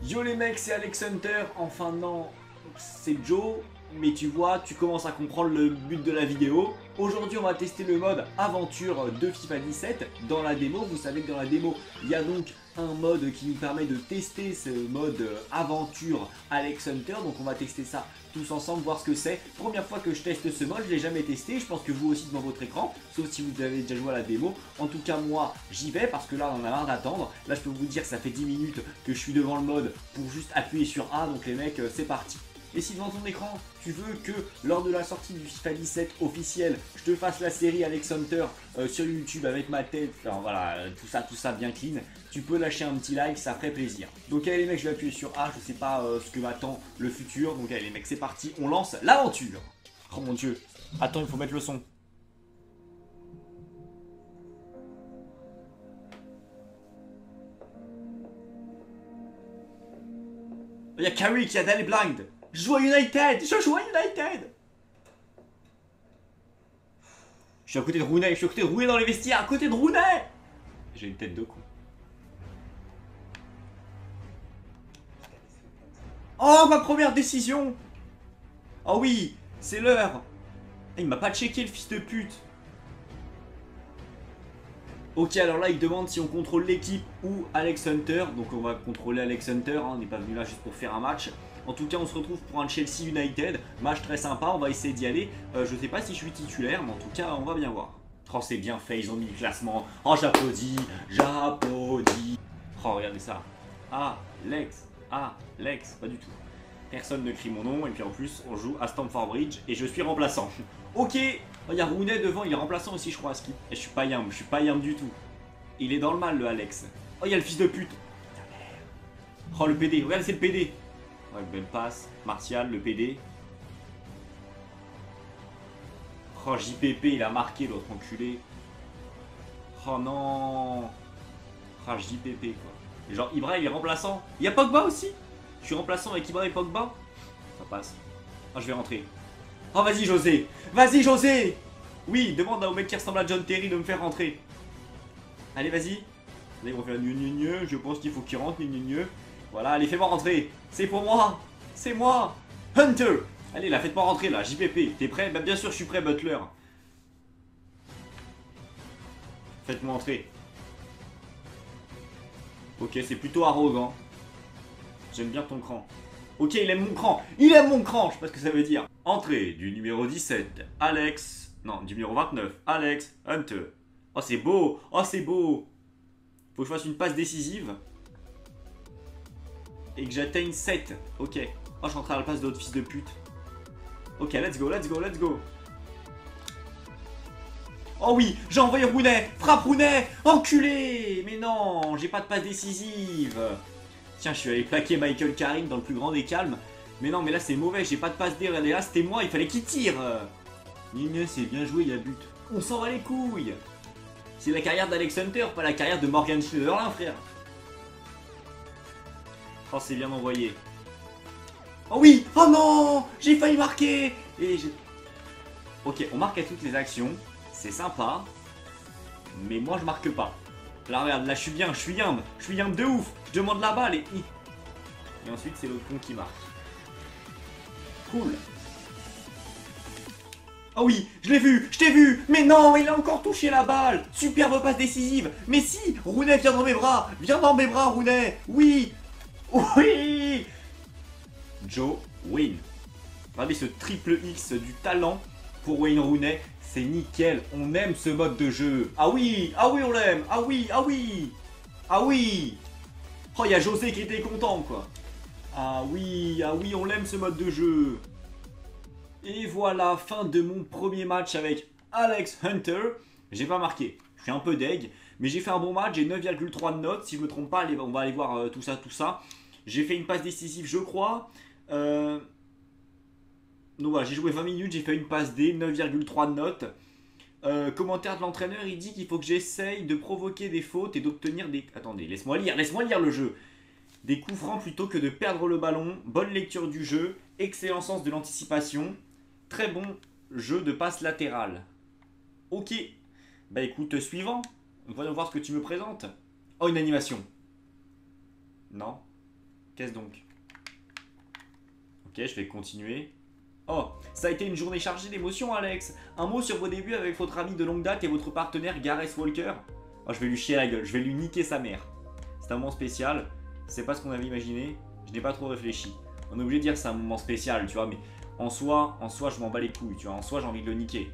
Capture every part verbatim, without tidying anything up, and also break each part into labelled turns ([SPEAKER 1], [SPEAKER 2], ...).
[SPEAKER 1] Yo les mecs, c'est Alex Hunter. Enfin non, c'est Joe. Mais tu vois, tu commences à comprendre le but de la vidéo. Aujourd'hui, on va tester le mode aventure de FIFA dix-sept. Dans la démo, vous savez que dans la démo, il y a donc un mode qui nous permet de tester ce mode aventure Alex Hunter. Donc on va tester ça tous ensemble, voir ce que c'est. Première fois que je teste ce mode, je l'ai jamais testé. Je pense que vous aussi devant votre écran, sauf si vous avez déjà joué à la démo. En tout cas, moi, j'y vais parce que là, on en a marre d'attendre. Là, je peux vous dire que ça fait dix minutes que je suis devant le mode pour juste appuyer sur A. Donc les mecs, c'est parti. Et si devant ton écran, tu veux que lors de la sortie du FIFA dix-sept officiel, je te fasse la série Alex Hunter euh, sur YouTube avec ma tête, enfin voilà, euh, tout ça, tout ça bien clean, tu peux lâcher un petit like, ça ferait plaisir. Donc allez les mecs, je vais appuyer sur A, je sais pas euh, ce que m'attend le futur, donc allez les mecs, c'est parti, on lance l'aventure. Oh mon dieu, attends, il faut mettre le son. Il y a Carrie qui a d'aller blind. Je joue à United, je joue à United. Je suis à côté de Rooney, je suis à côté de Rooney dans les vestiaires, à côté de Rooney. J'ai une tête de con. Oh, ma première décision. Oh oui, c'est l'heure. Il m'a pas checké le fils de pute. Ok, alors là il demande si on contrôle l'équipe ou Alex Hunter. Donc on va contrôler Alex Hunter, hein. On n'est pas venu là juste pour faire un match. En tout cas on se retrouve pour un Chelsea United. Match très sympa, on va essayer d'y aller. euh, Je sais pas si je suis titulaire, mais en tout cas on va bien voir. Oh c'est bien fait, ils ont mis le classement. Oh j'applaudis, j'applaudis. Oh regardez ça. Alex, Alex, pas du tout. Personne ne crie mon nom et puis en plus on joue à Stamford Bridge et je suis remplaçant. Ok. Oh, il y a Rooney devant, il est remplaçant aussi je crois à Skip. Et je suis pas yam, je suis pas yam du tout. Il est dans le mal le Alex. Oh il y a le fils de pute. Oh le P D, regarde c'est le P D. Ouais belle passe, Martial, le P D. Oh J P P il a marqué l'autre enculé. Oh non. Oh J P P quoi. Et genre Ibra il est remplaçant. Il y a Pogba aussi. Je suis remplaçant avec Ibra et Pogba. Ça passe. Oh je vais rentrer. Oh vas-y José. Vas-y José. Oui, demande au mec qui ressemble à John Terry de me faire rentrer. Allez vas-y. Là ils vont faire gneu gneu gneu. Je pense qu'il faut qu'il rentre gneu gneu gneu. Voilà, allez fais-moi rentrer. C'est pour moi. C'est moi. Hunter. Allez là, faites-moi rentrer là. J P P. T'es prêt? Bah bien sûr je suis prêt Butler. Faites-moi entrer. Ok, c'est plutôt arrogant. J'aime bien ton cran. Ok, il aime mon cran. Il aime mon cran. Je sais pas ce que ça veut dire. Entrée du numéro dix-sept. Alex. Non, du numéro vingt-neuf. Alex Hunter. Oh, c'est beau. Oh, c'est beau. Faut que je fasse une passe décisive. Et que j'atteigne sept. Ok. Oh, je rentre à la place de l'autre fils de pute. Ok, let's go, let's go, let's go. Oh oui, j'ai envoyé Rooney. Frappe Rooney. Enculé. Mais non, j'ai pas de passe décisive. Tiens, je suis allé plaquer Michael Carrick dans le plus grand des calmes. Mais non, mais là c'est mauvais, j'ai pas de passe D. Regardez là, c'était moi, il fallait qu'il tire. Nino, c'est bien joué, il y a but. On s'en va les couilles. C'est la carrière d'Alex Hunter, pas la carrière de Morgan Schneiderlin, frère. Oh, c'est bien envoyé. Oh oui. Oh non. J'ai failli marquer. Et j'ai... Ok, on marque à toutes les actions. C'est sympa. Mais moi, je marque pas. Là, regarde, là, je suis bien, je suis yambe. Je suis yambe de ouf. Je demande la balle et... Et ensuite, c'est l'autre con qui marque. Cool. Oh oui, je l'ai vu, je t'ai vu. Mais non, il a encore touché la balle. Superbe passe décisive. Mais si, Rooney, viens dans mes bras. Viens dans mes bras, Rooney. Oui. Oui. Joe win. Regardez ce triple X du talent pour Wayne Rooney. C'est nickel, on aime ce mode de jeu. Ah oui, ah oui on l'aime. Ah oui, ah oui. Ah oui. Oh, il y a José qui était content quoi. Ah oui, ah oui, on l'aime ce mode de jeu. Et voilà, fin de mon premier match avec Alex Hunter. J'ai pas marqué, je suis un peu deg. Mais j'ai fait un bon match, j'ai neuf virgule trois de notes. Si je me trompe pas, on va aller voir euh, tout ça, tout ça. J'ai fait une passe décisive, je crois. Euh... Donc voilà, j'ai joué vingt minutes, j'ai fait une passe D, neuf virgule trois de notes. Euh, commentaire de l'entraîneur, il dit qu'il faut que j'essaye de provoquer des fautes et d'obtenir des... Attendez, laisse-moi lire, laisse-moi lire le jeu. Des coups francs plutôt que de perdre le ballon. Bonne lecture du jeu, excellent sens de l'anticipation. Très bon jeu de passe latérale. Ok. Bah écoute, suivant. Voyons voir ce que tu me présentes. Oh, une animation. Non. Qu'est-ce donc? Ok, je vais continuer. Oh, ça a été une journée chargée d'émotions, Alex. Un mot sur vos débuts avec votre ami de longue date et votre partenaire Gareth Walker. Oh, je vais lui chier la gueule, je vais lui niquer sa mère. C'est un moment spécial, c'est pas ce qu'on avait imaginé. Je n'ai pas trop réfléchi. On est obligé de dire que c'est un moment spécial, tu vois, mais en soi, en soi, je m'en bats les couilles, tu vois. En soi, j'ai envie de le niquer.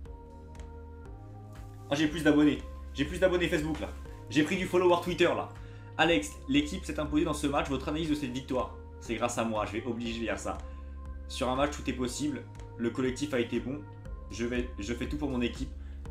[SPEAKER 1] Oh, j'ai plus d'abonnés. J'ai plus d'abonnés Facebook, là. J'ai pris du follower Twitter, là. Alex, l'équipe s'est imposée dans ce match. Votre analyse de cette victoire? C'est grâce à moi, je vais obliger de dire ça. Sur un match, tout est possible. Le collectif a été bon. Je, vais, je fais tout pour mon équipe.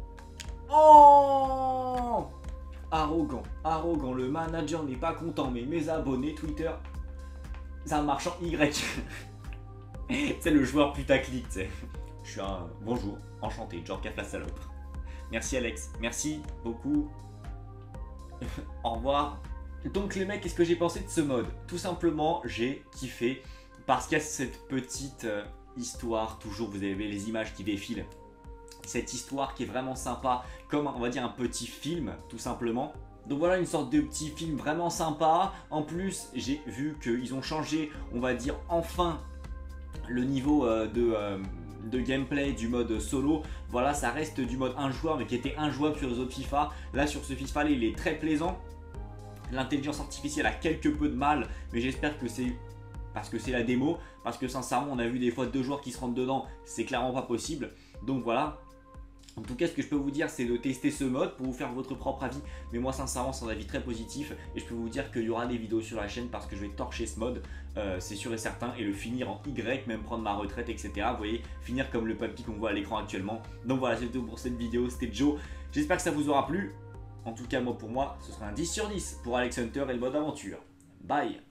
[SPEAKER 1] Oh! Arrogant, arrogant. Le manager n'est pas content, mais mes abonnés Twitter, ça marche en Y. C'est le joueur putaclic, tu sais. Je suis un... Bonjour, enchanté, Djorkaff la salope. Merci Alex, merci beaucoup. Au revoir. Donc les mecs, qu'est-ce que j'ai pensé de ce mode? Tout simplement, j'ai kiffé. Parce qu'il y a cette petite euh, histoire, toujours vous avez les images qui défilent. Cette histoire qui est vraiment sympa, comme on va dire un petit film, tout simplement. Donc voilà, une sorte de petit film vraiment sympa. En plus, j'ai vu qu'ils ont changé, on va dire enfin, le niveau euh, de... Euh, de gameplay du mode solo. Voilà, ça reste du mode un joueur mais qui était injouable sur les autres FIFA. Là sur ce FIFA là, il est très plaisant. L'intelligence artificielle a quelque peu de mal, mais j'espère que c'est parce que c'est la démo, parce que sincèrement on a vu des fois deux joueurs qui se rentrent dedans, c'est clairement pas possible. Donc voilà. En tout cas, ce que je peux vous dire, c'est de tester ce mode pour vous faire votre propre avis. Mais moi, sincèrement, c'est un avis très positif. Et je peux vous dire qu'il y aura des vidéos sur la chaîne parce que je vais torcher ce mode. Euh, c'est sûr et certain. Et le finir en Y, même prendre ma retraite, et cetera. Vous voyez, finir comme le papy qu'on voit à l'écran actuellement. Donc voilà, c'est tout pour cette vidéo. C'était Joe. J'espère que ça vous aura plu. En tout cas, moi, pour moi, ce sera un dix sur dix pour Alex Hunter et le mode aventure. Bye!